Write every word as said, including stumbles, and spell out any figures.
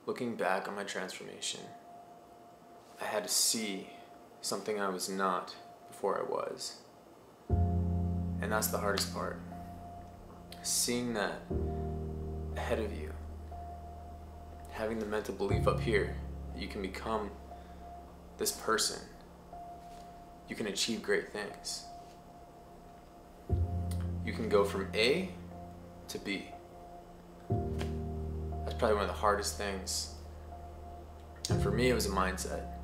Looking back on my transformation, I had to see something I was not before I was. And that's the hardest part. Seeing that ahead of you. Having the mental belief up here that you can become this person. You can achieve great things. You can go from A to B. That's probably one of the hardest things. And for me, it was a mindset.